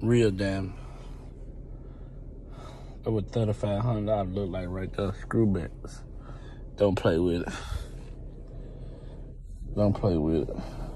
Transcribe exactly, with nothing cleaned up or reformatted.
Real damn. That what thirty-five hundred dollars look like right there. Screwbacks. Don't play with it. Don't play with it.